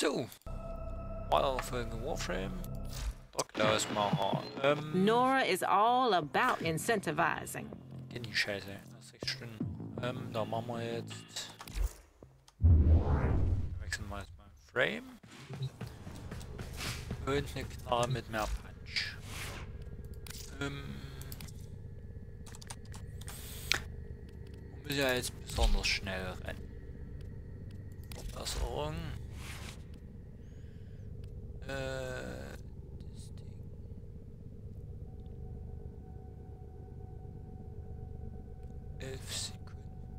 So, weiterfolgende Warframe. Dr. Macher. Nora is all about incentivizing. Die Scheiße. 6 Stunden. Da machen wir jetzt. Wechseln wir jetzt mal Frame. Und eine Knarre mit mehr Punch. Muss ja jetzt besonders schnell rennen. Verbesserung. Das Ding. 11 Sekunden.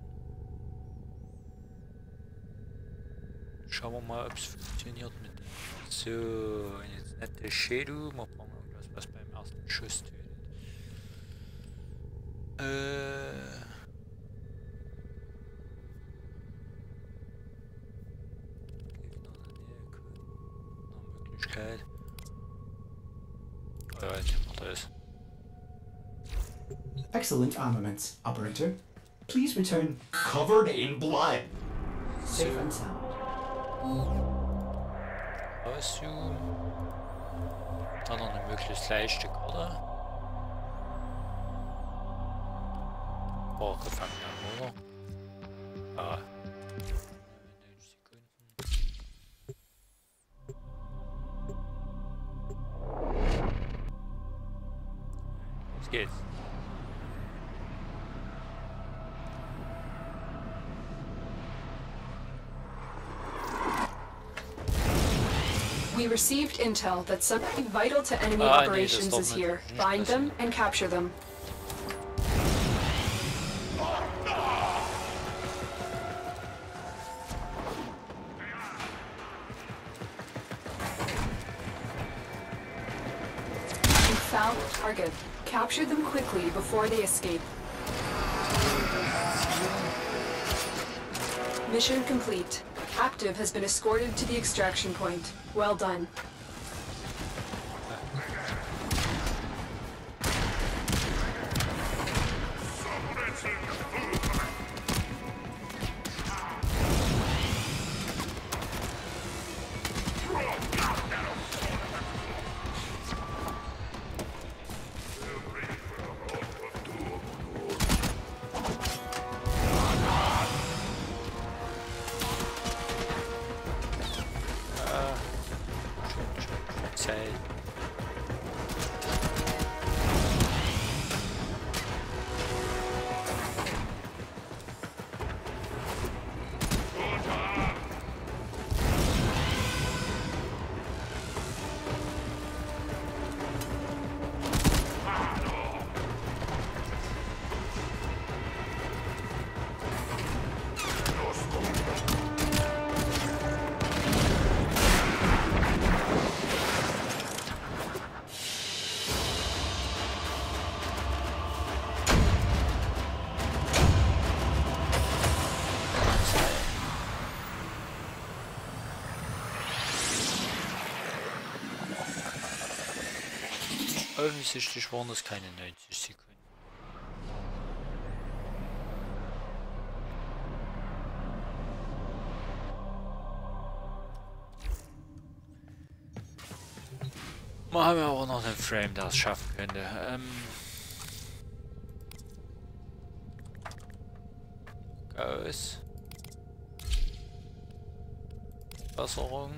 Schauen wir mal, ob es funktioniert mit dem. So, jetzt nicht der Shadow. Wir brauchen irgendwas, was beim ersten Schuss tötet. Möglichkeit. Oh ja, ich mach das. Excellent armaments, operator. Please return covered in blood. Safe and sound. Aussuchen. Dann noch eine möglichst leichte Karte. Oh, gefangen haben, oder? Ah. 9 Sekunden. Los geht's. We received intel that something vital to enemy operations is here. Find them and capture them. You found the target. Capture them quickly before they escape. Mission complete. Active has been escorted to the extraction point. Well done. Offensichtlich waren das keine 90 Sekunden. Wir haben ja auch noch einen Frame, der es schaffen könnte. Aus. Besserung.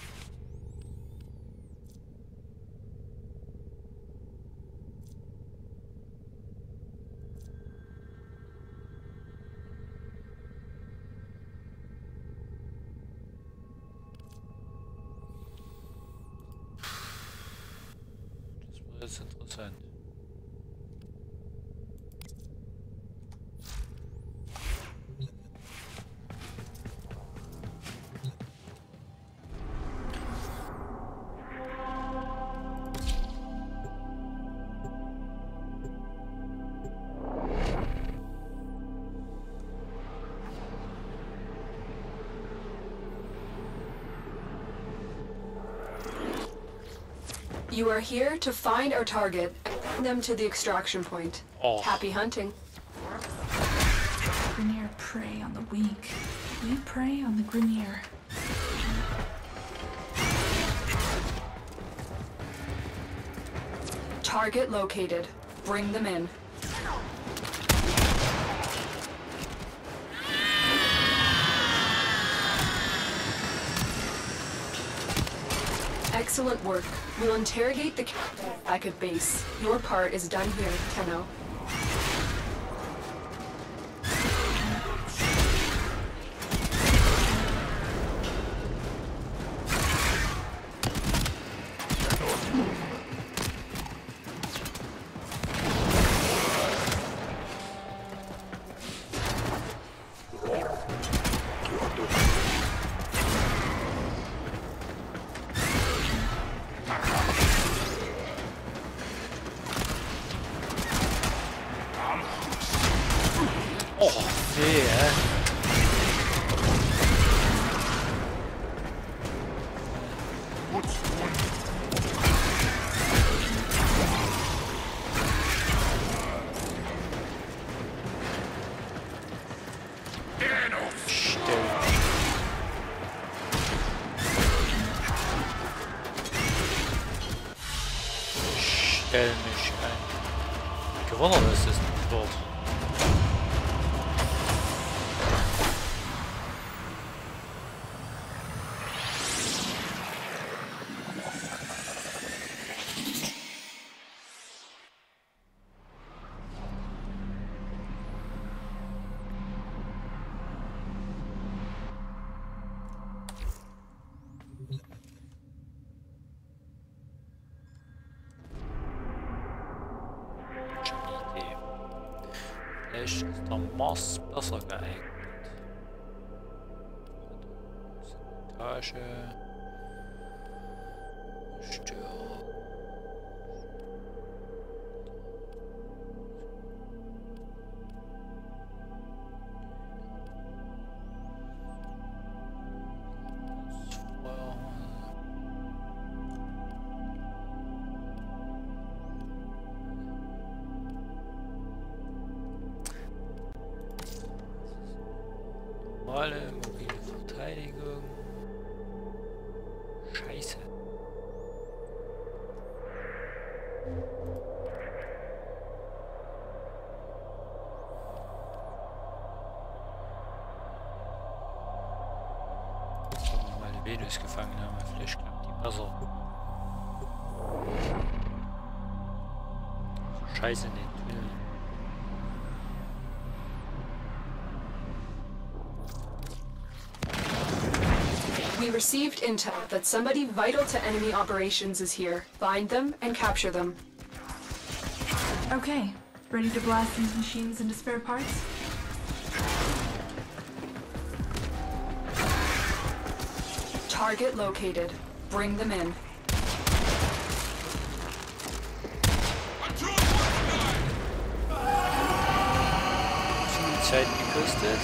Das ist interessant. You are here to find our target and bring them to the extraction point. Oh. Happy hunting. Grineer prey on the weak. We prey on the Grineer. Target located. Bring them in. Excellent work. We'll interrogate the captain back at base. Your part is done here, Tenno. Oh, nee, hä? Stell mich ein. Gewonnen ist es nicht dort. Vielleicht ist der Mars besser geeignet. Etage. Störung. Normale mobile Verteidigung. Scheiße. Sollen wir mal die Venus gefangen haben, vielleicht klappt die besser. Scheiße in den Tunnel. We received intel that somebody vital to enemy operations is here. Find them and capture them. Okay, ready to blast these machines into spare parts? Target located. Bring them in. Viel Zeit gekostet.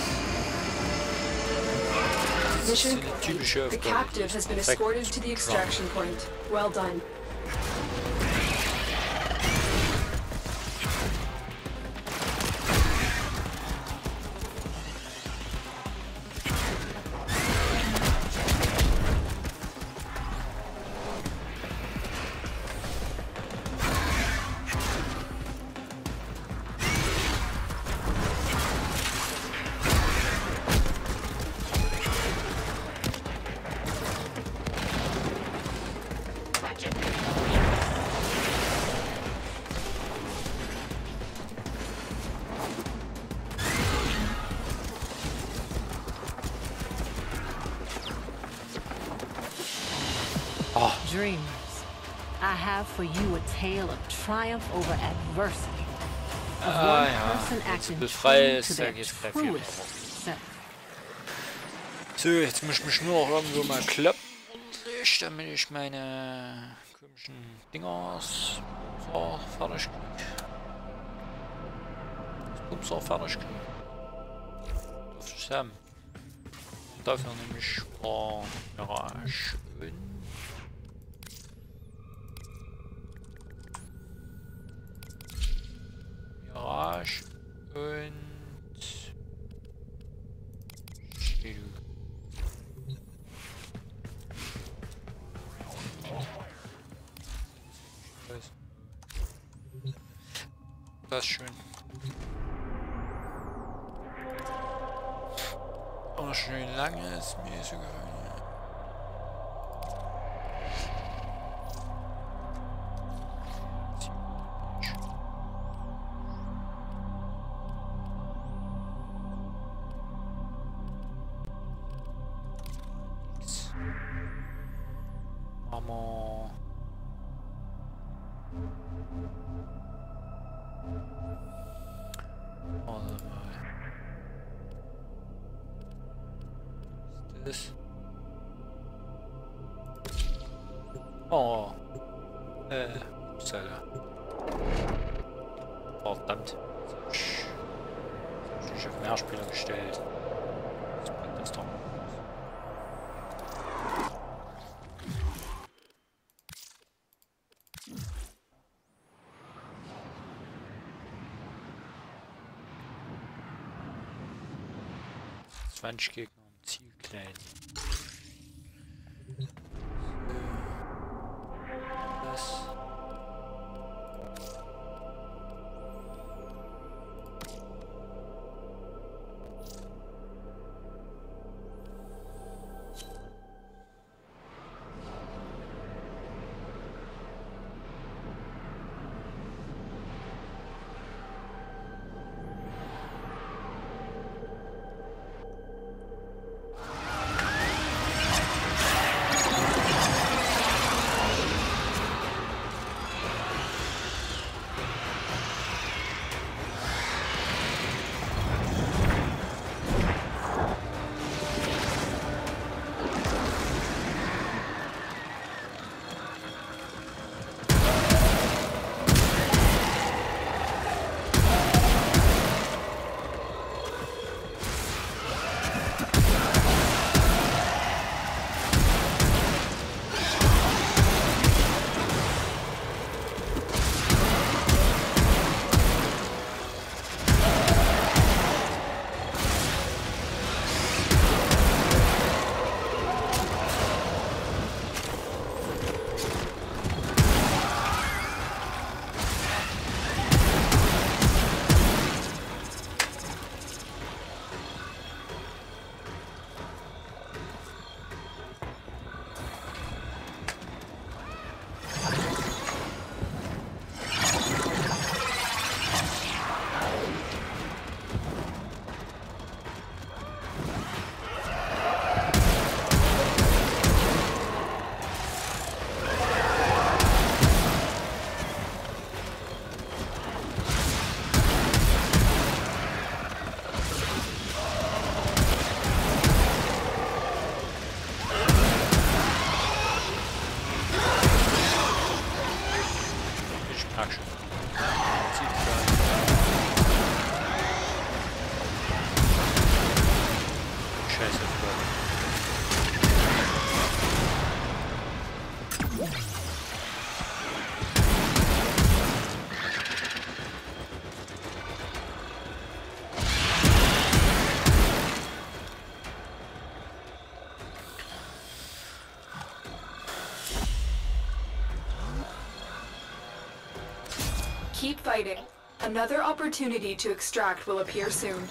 Mission complete. The captive has been escorted to the extraction point. Well done. Dreamers, I have for you a tale of triumph over adversity. Of one person acting true to their truest self. So, jetzt muss ich mich nur noch irgendwo mal kloppen. Ordentlich, damit ich meine komischen Dinger so fertig kriege. Das Pupser fertig kriege. Das ist Sam. Dafür nämlich Mirage und Mirage und Shield. Das ist schön. Oh, schön lange ist mir so gefallen. Mama. Warte mal. Was ist das? Oh. Upsala. Verdammt. Ich habe auf Mehrspieler gestellt. Das bringt das doch. Gegner im Ziel klein. Das. Keep fighting. Another opportunity to extract will appear soon.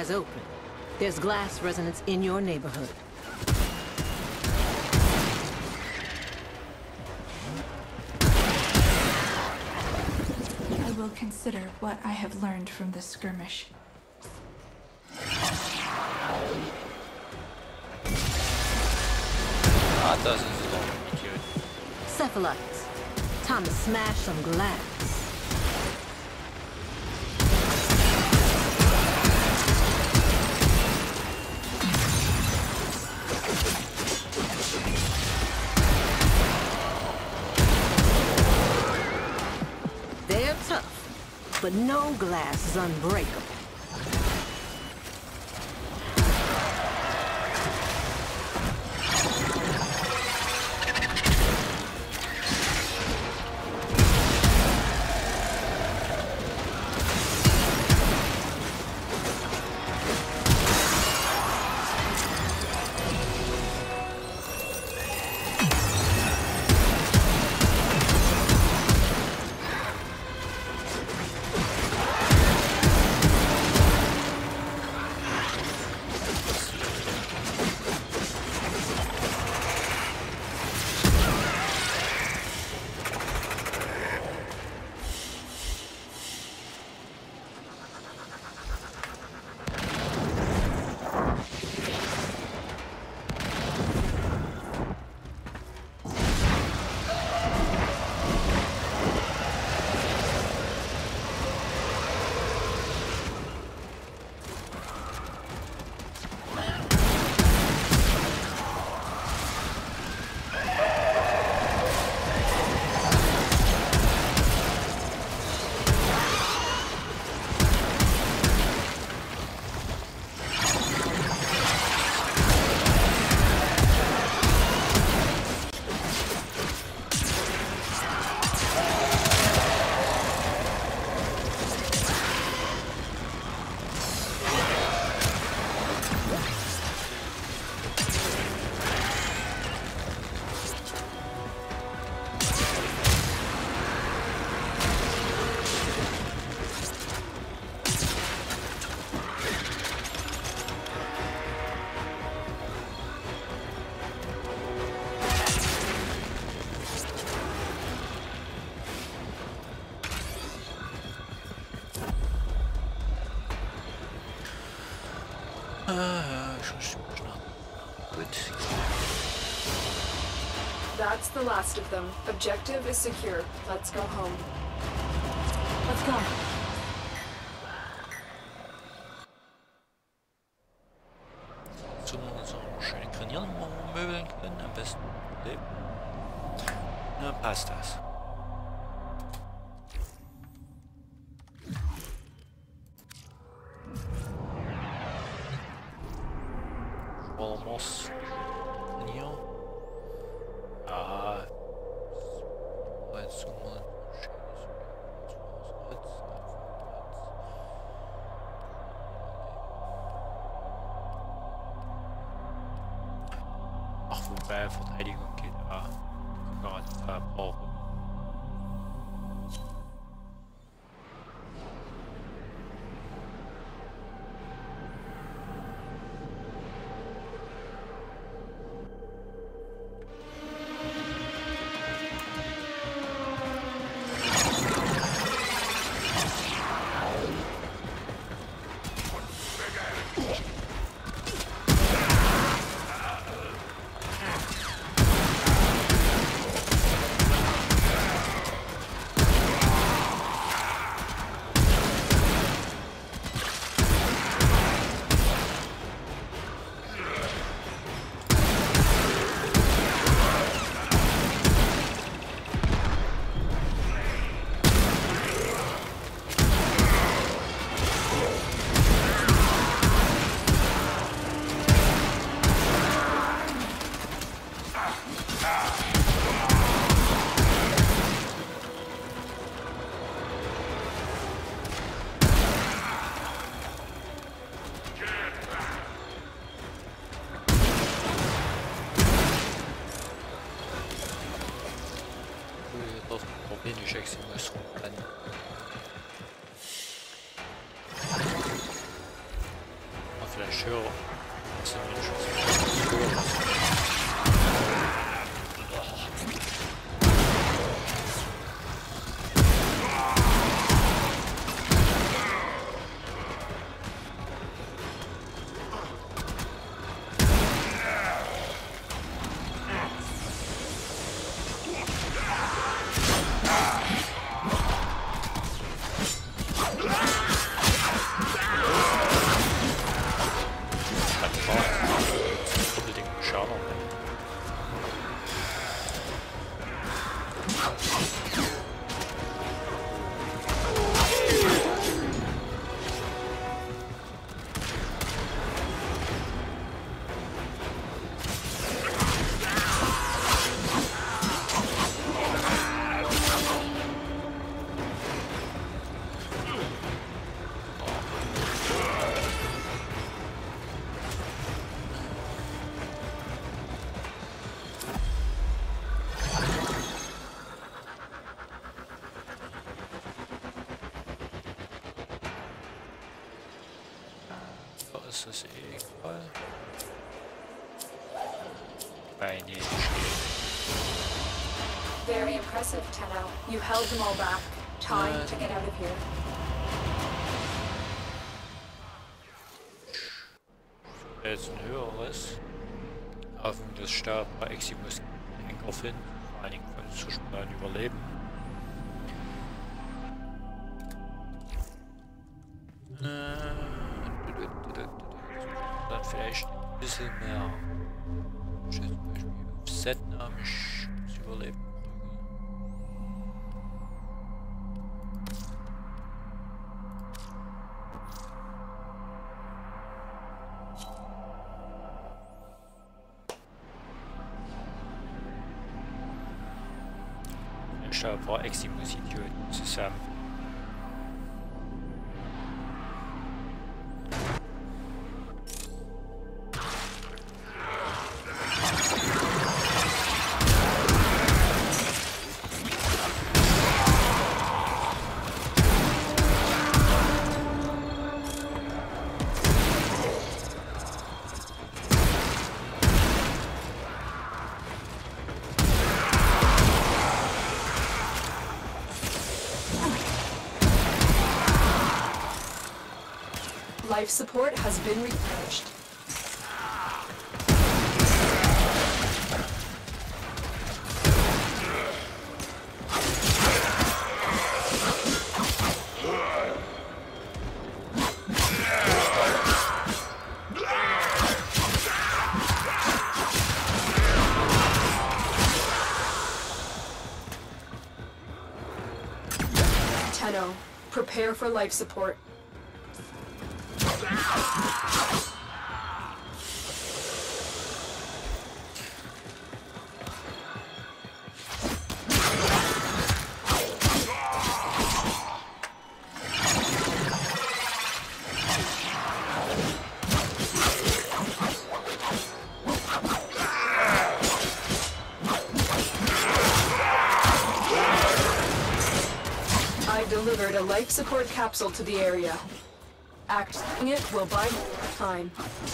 eyes open. There's glass resonance in your neighborhood. I will consider what I have learned from this skirmish. Ah, das ist doch cute. Cephalites. Time to smash some glass. They're tough, but no glass is unbreakable. That's the last of them. Objective is secure. Let's go home. Let's go. Zu so schöne Granieren möbeln können, am besten leben. Na, passt das. Almost hier. Ah. Jetzt mal ach, wobei Verteidigung geht ja gerade brauchen. vielleicht höre. Das sind nicht schon ist das egal. Beine. Very impressive, Tenno. You held them all back. Time to get out of here. Jetzt ein höheres. Hoffnung, dass Stab bei Eximus Henker finden. Vor allen Dingen von Zwischenplan überleben. Dann vielleicht ein bisschen mehr. Zum Beispiel auf Setnamisch überleben. Ich habe ein paar Eximus-Idioten zusammen. Life support has been replenished. Tenno, prepare for life support. I delivered a life support capsule to the area. Activating it will buy more time.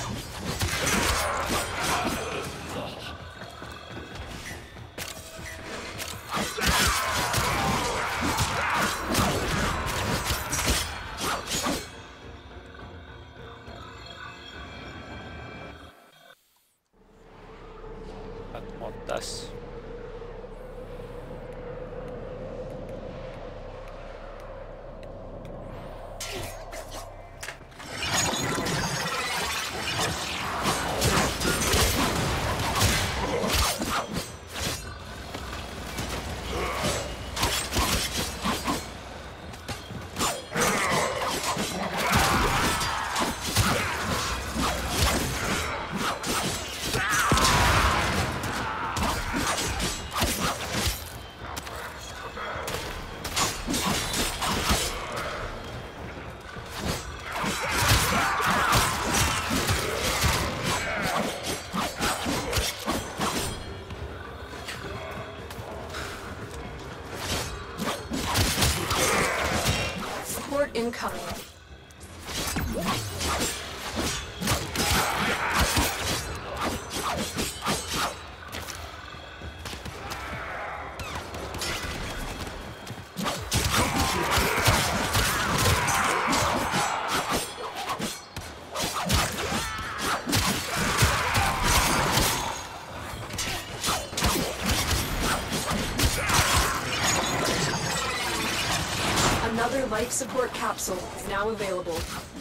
Hat man das? Incoming. Another life support capsule is now available.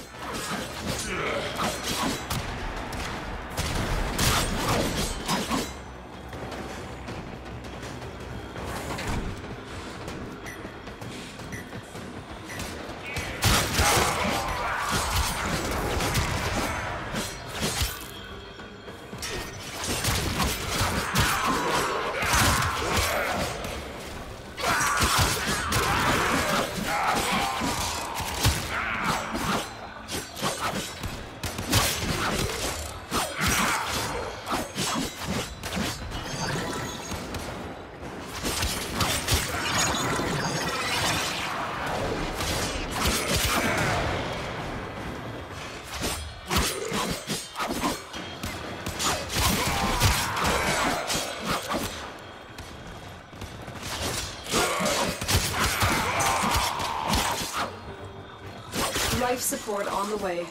Life support on the way.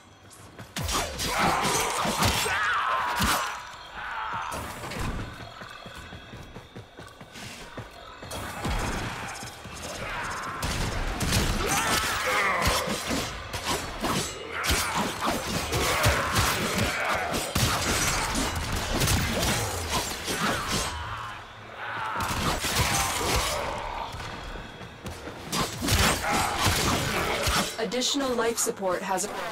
Additional life support has arrived.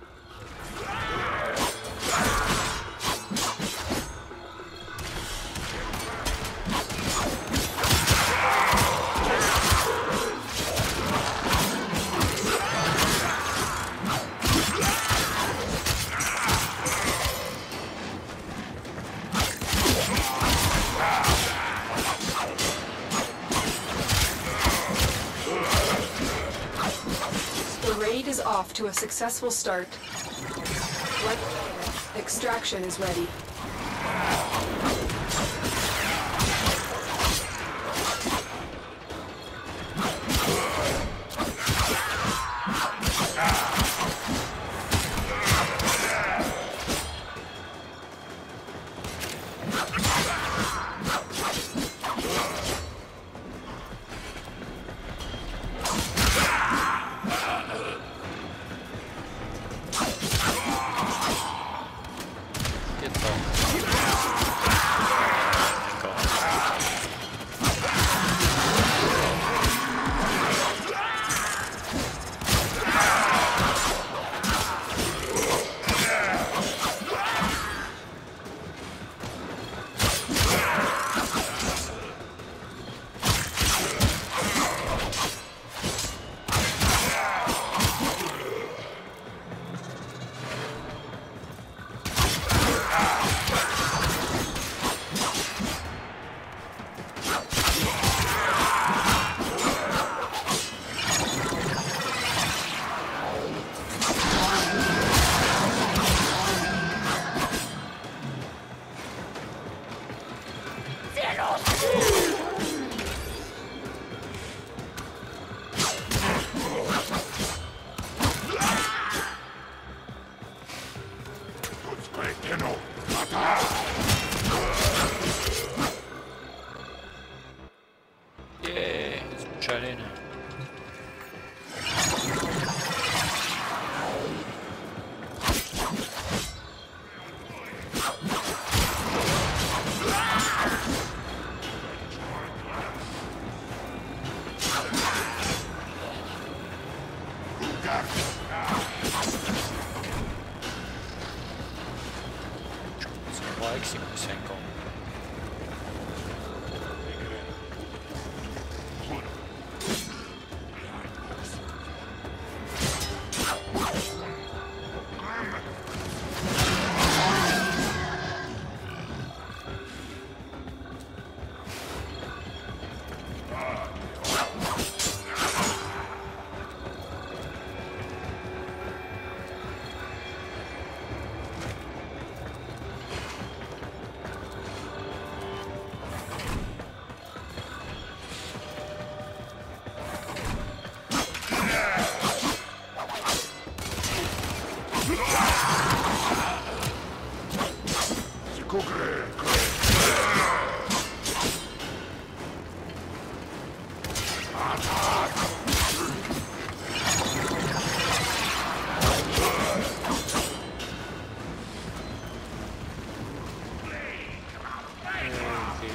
Is off to a successful start. Extraction is ready.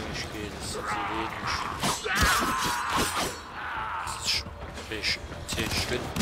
nicht geht, das ist so wenig. Das ist schon wirklich 10 Stunden.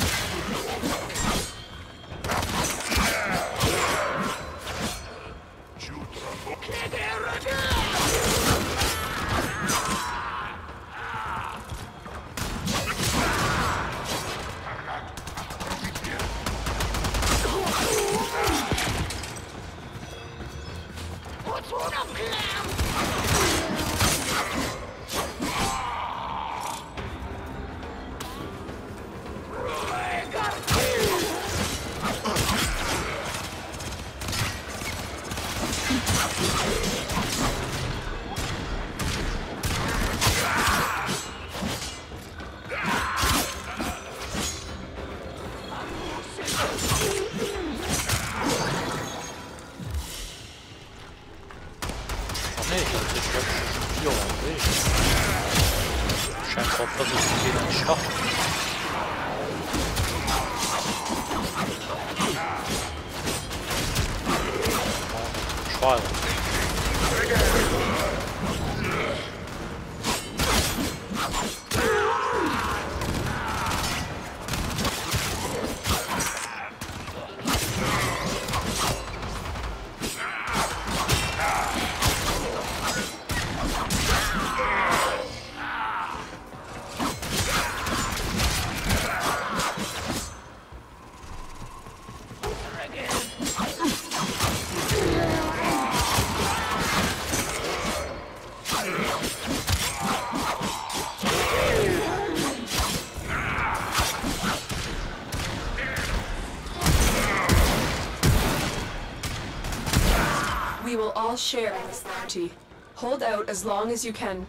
We will all share in this bounty. Hold out as long as you can.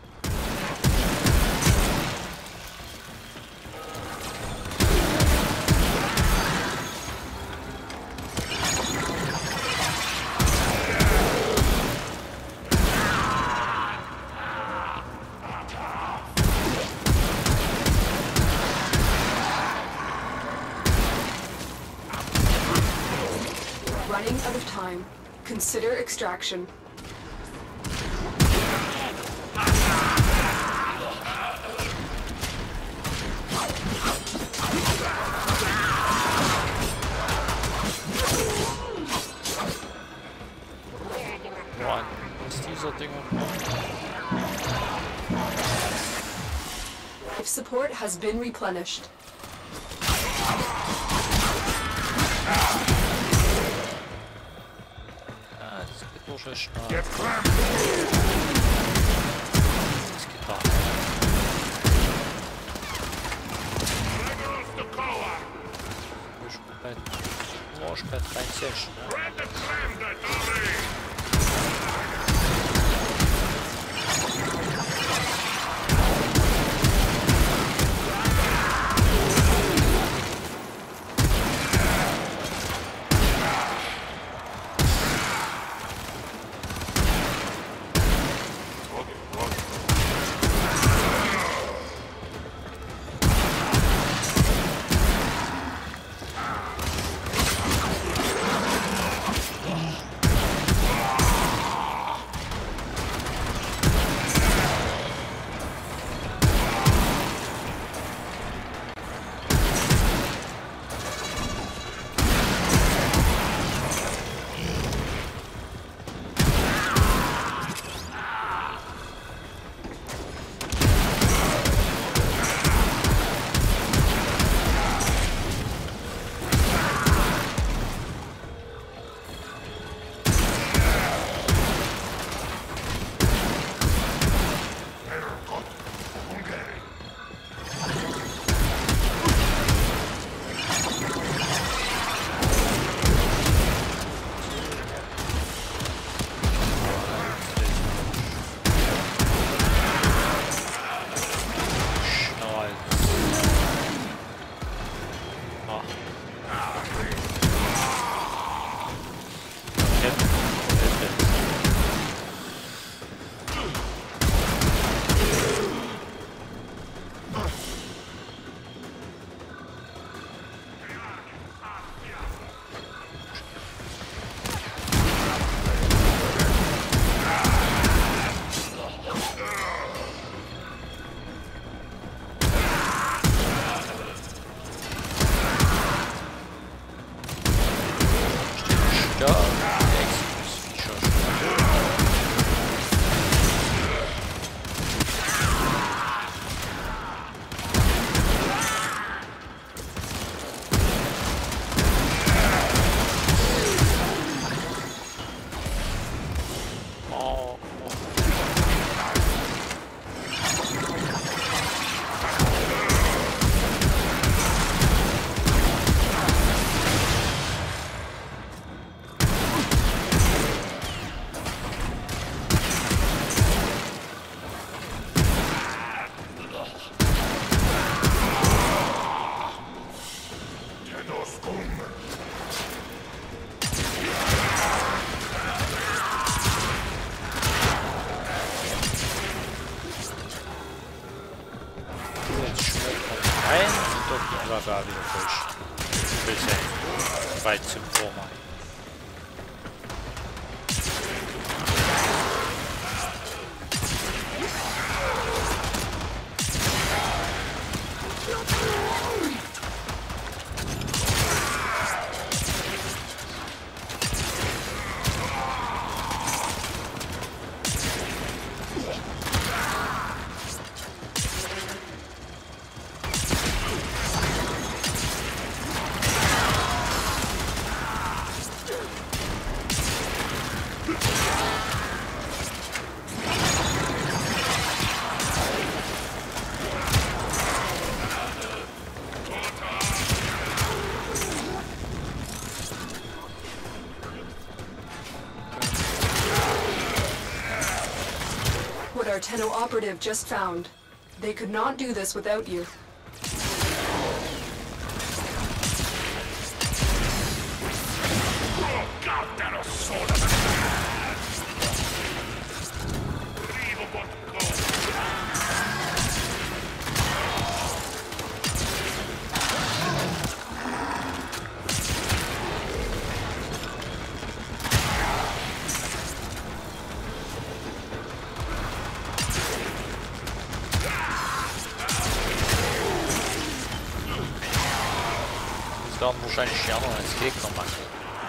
Running out of time. Consider extraction. Boah, was ist dieser Ding? If support has been replenished. Get clamped! Можешь подходишь. Waffe auch wieder falsch. Will sein. Weit zum Vormann. Our Tenno operative just found. They could not do this without you. Dann wahrscheinlich ja noch als Gegner machen.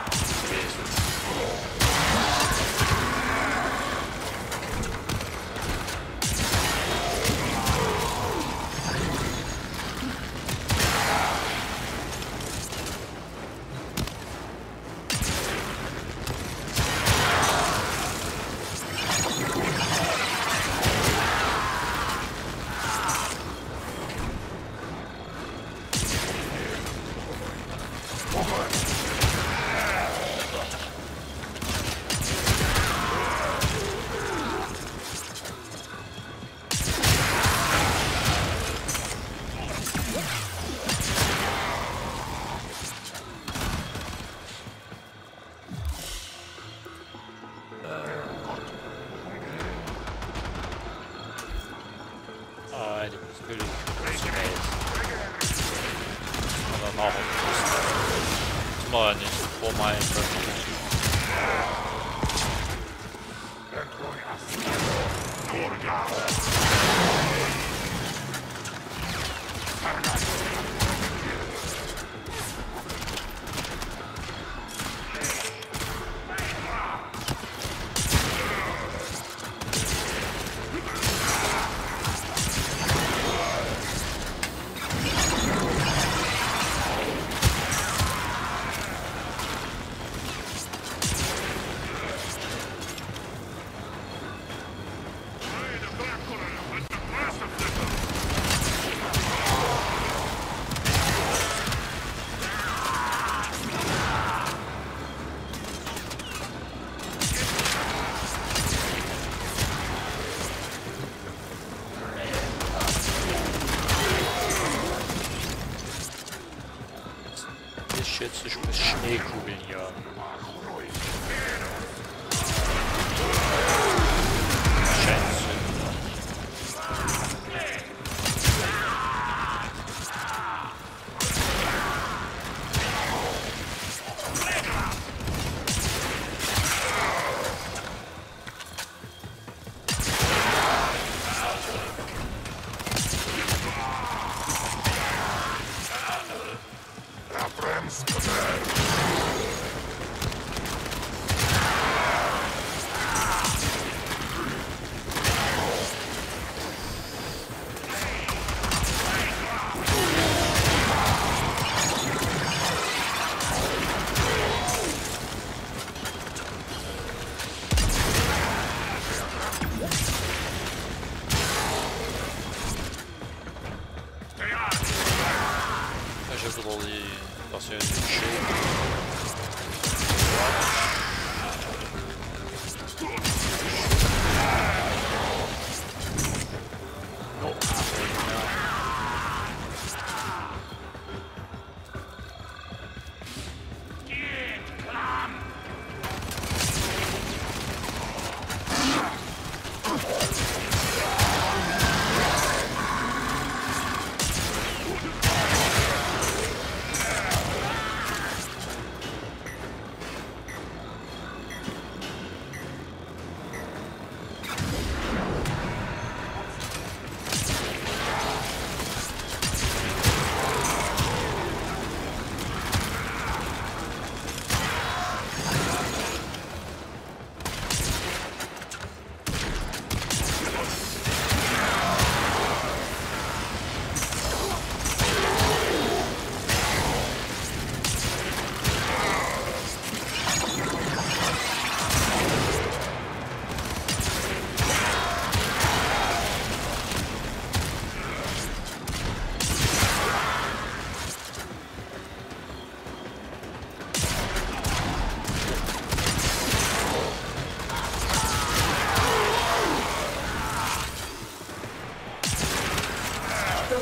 Jetzt ist es Schneekugeln hier. Scheiße.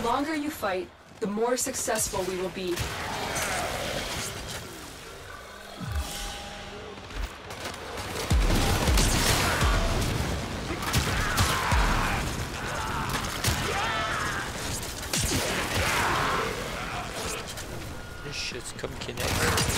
longer you fight, the more successful we will be. This shit's come Kinect.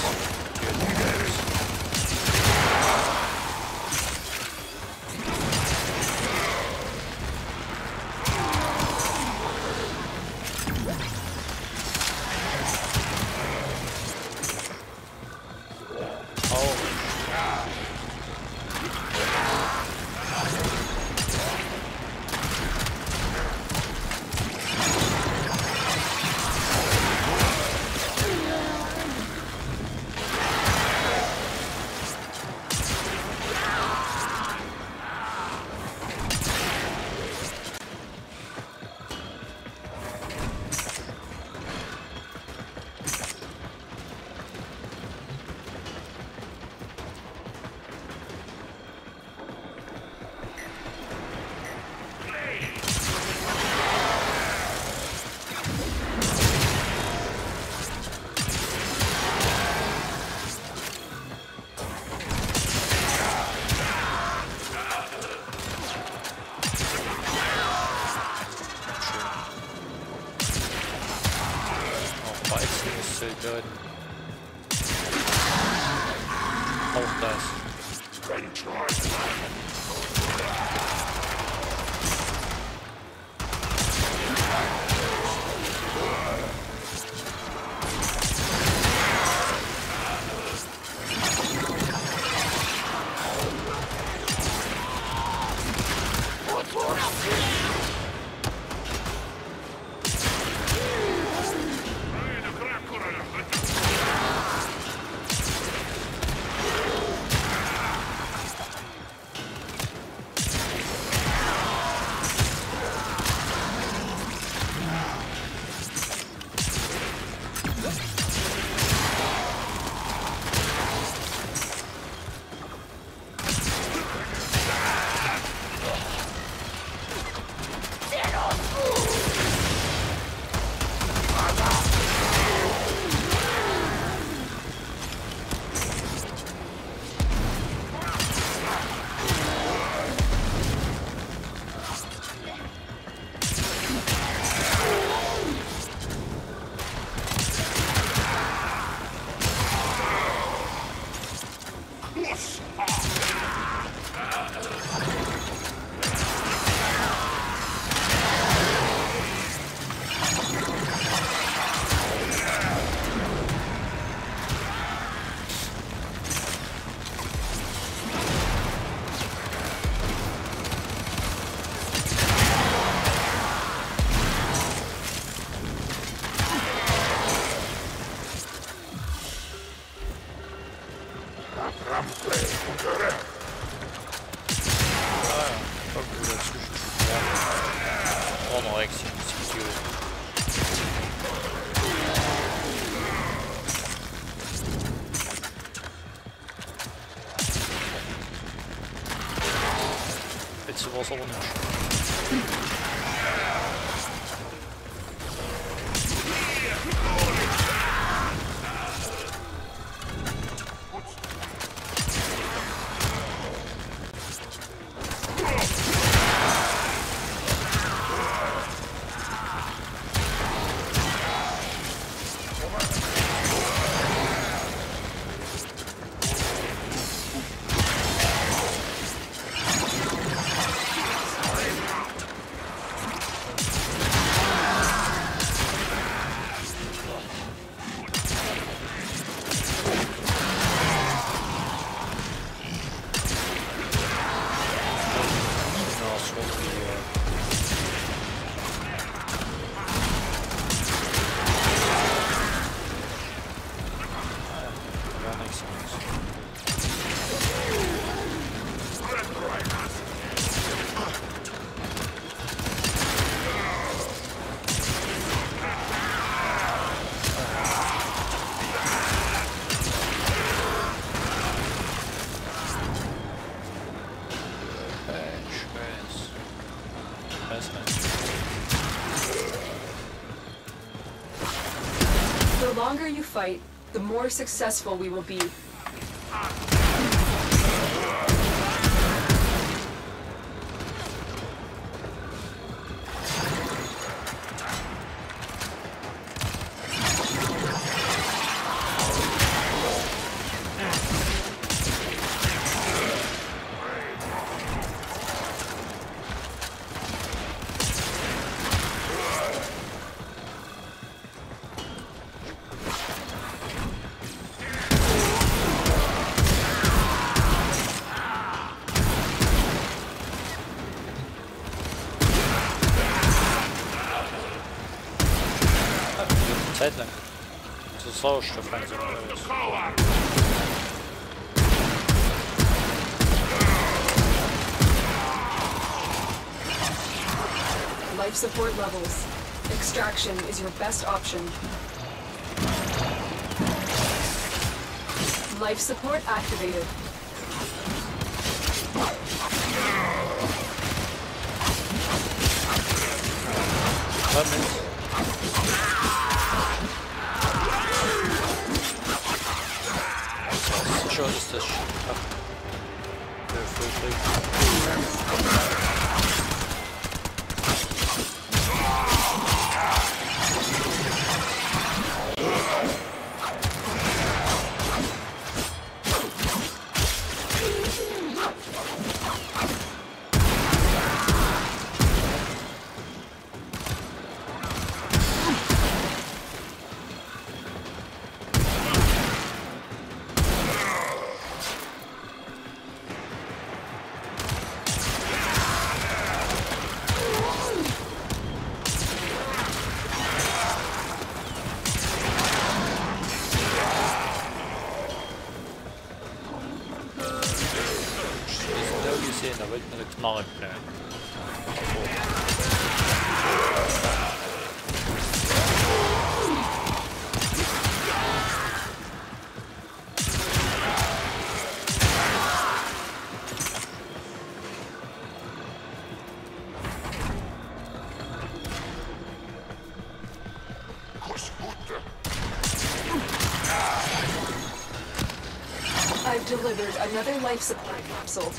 Good. Auch das. Was aber nicht. The longer you fight, the more successful we will be. Zeit lang. So Sauerstoff langsam ist. Life support levels. Extraction is your best option. Life support activated. Sure, ist das gesehen, da wollte mir eine Knarre knallen. I've delivered another life supply capsule.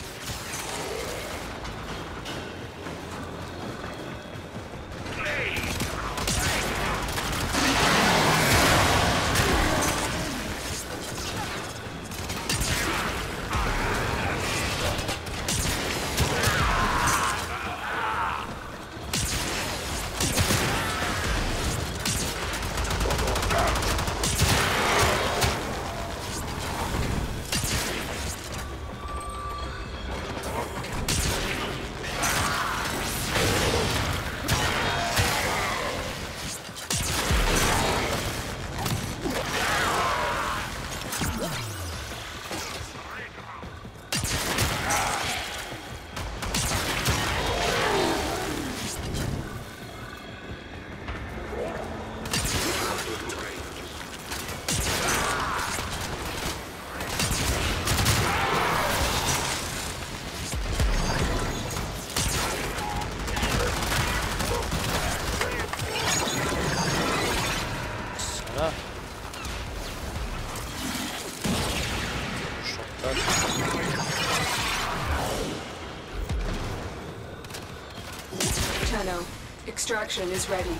Tenno, extraction is ready.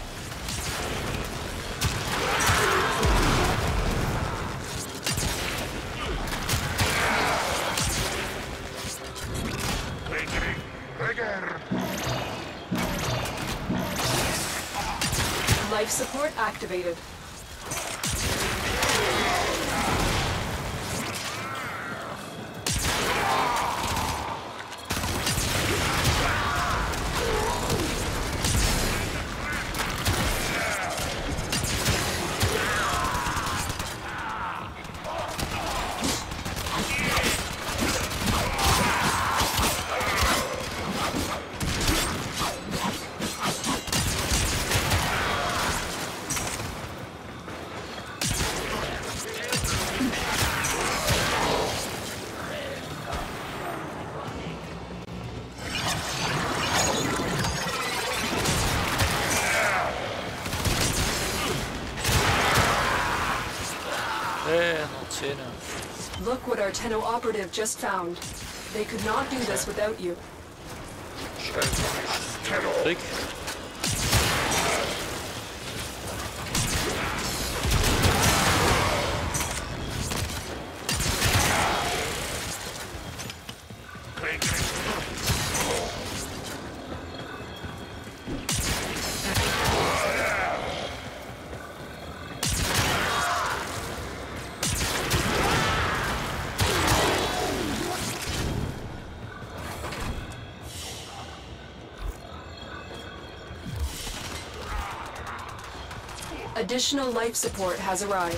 Life support activated. Szene. Look what our Tenno operative just found. They could not do this without you. Trick. Additional life support has arrived.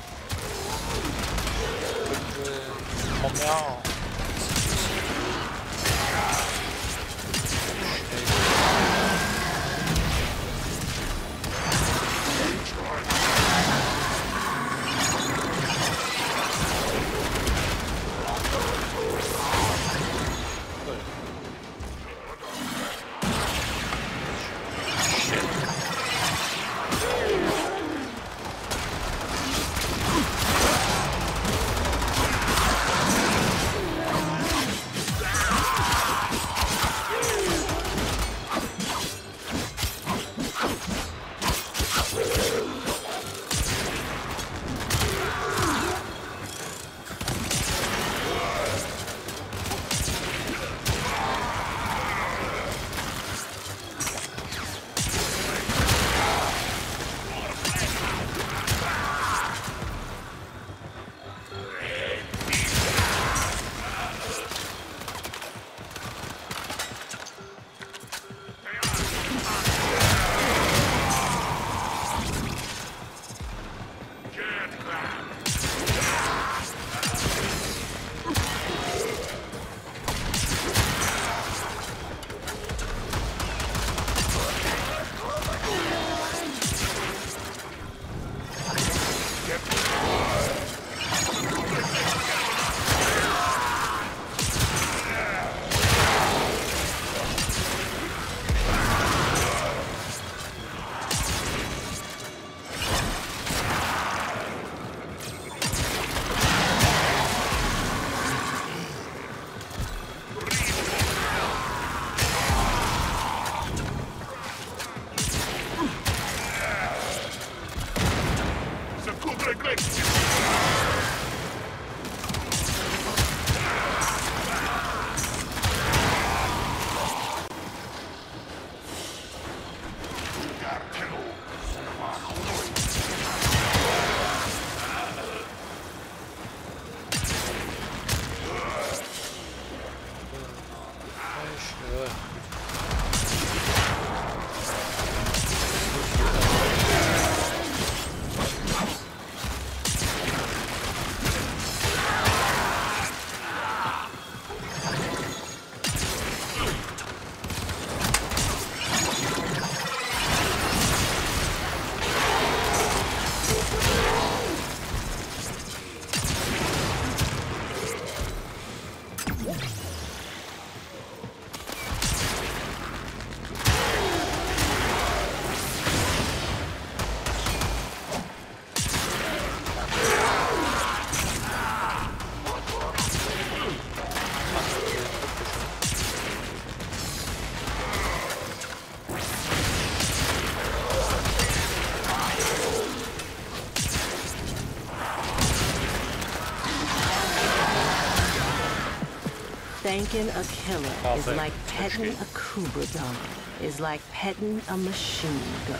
Thanking a killer is like petting a Cobra dog, is like petting a machine gun.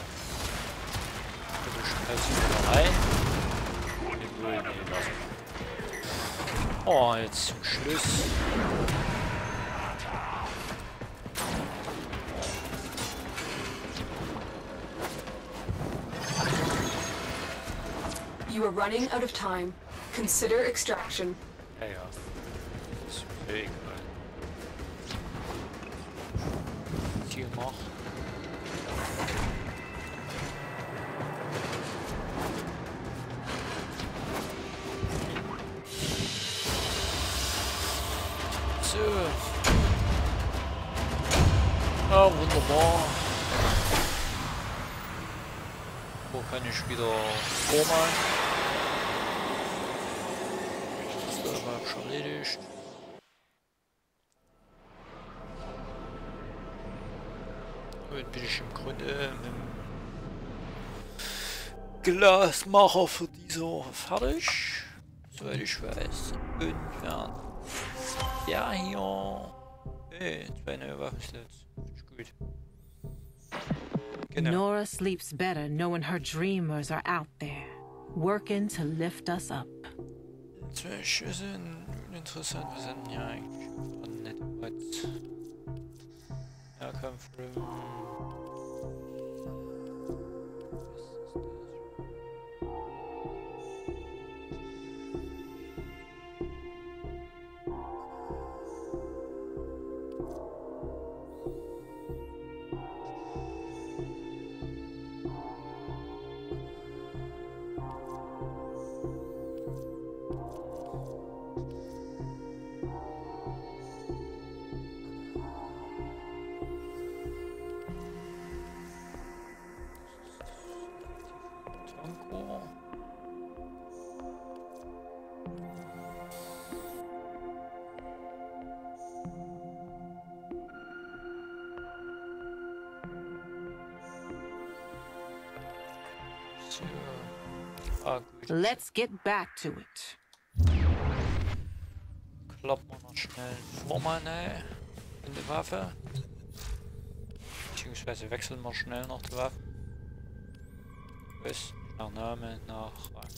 Oh, jetzt zum Schluss. You are running out of time. Consider extraction. Ja, ja. Ist mir egal. Hier noch. So. Ah, wunderbar. Wo kann ich wieder vormalen? schon erledigt. Und bin ich im Grunde mit dem Glasmacher für diese fertig. Soweit ich weiß. Und ja hier. Hey, 2 neue Waffenslots. Finde ich gut. Genau. Nora sleeps better knowing her dreamers are out there, working to lift us up. Das ist interessant, wir sind ja eigentlich nicht weit. Nahkampf. Let's get back to it. Kloppen wir noch schnell Vormann in die Waffe. Beziehungsweise wechseln wir schnell noch die Waffe. Bis nach Name, nach Rang.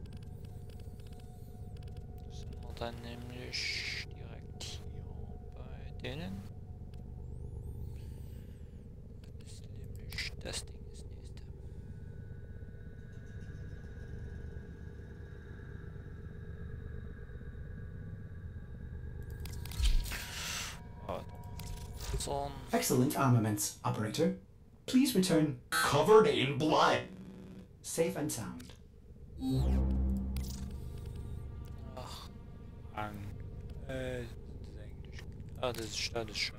Sind wir dann nämlich direkt hier bei denen. Das ist nämlich das Ding. Excellent armaments, operator. Please return covered in blood. Safe and sound. Ach, Rang. Das ist eigentlich. Ah, das ist Statusschutz.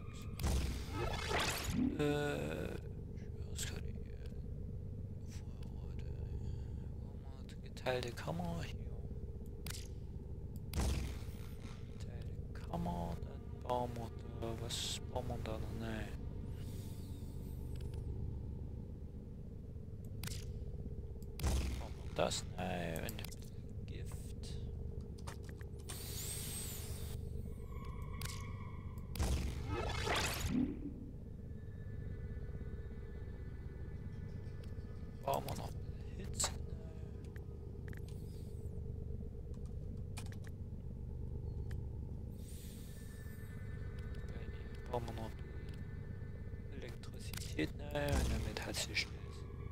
Geteilte Kammer hier. Geteilte Kammer, dann bauen wir da. Was bauen wir da noch? Nee. Bauen wir das? Nee, und Gift. Bauen wir noch Hitze? Bauen wir noch Elektrizität, ne, und damit hat sich schnell.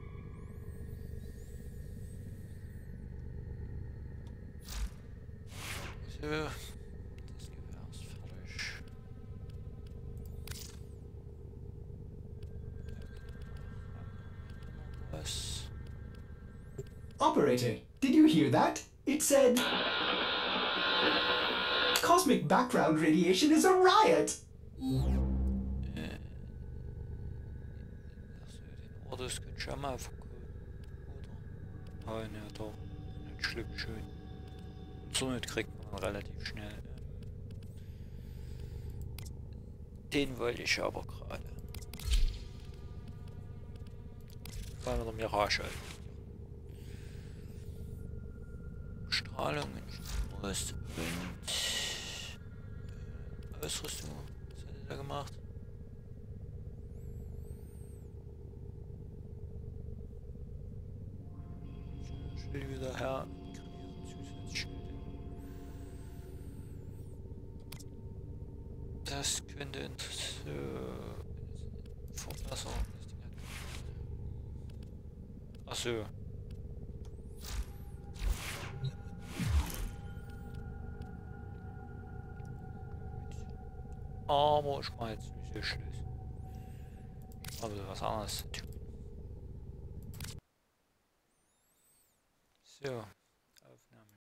So, das Gewehr ist fertig. Was? Operator, did you hear that? It said... Cosmic background radiation is a riot! Das könnte schon mal verkaufen, oder? Ah, ne, doch. Nicht schlimm, schön. So nicht kriegt man relativ schnell. Den wollte ich aber gerade. Weil wir der Mirage halten. Strahlung, Rüst und Ausrüstung. Was hat er da gemacht? Wieder her. Zusatzschilde. Das könnte interessant. Verbessern. Achso. Aber ich mache jetzt sowieso Schluss. Ich habe was anderes zu tun. So.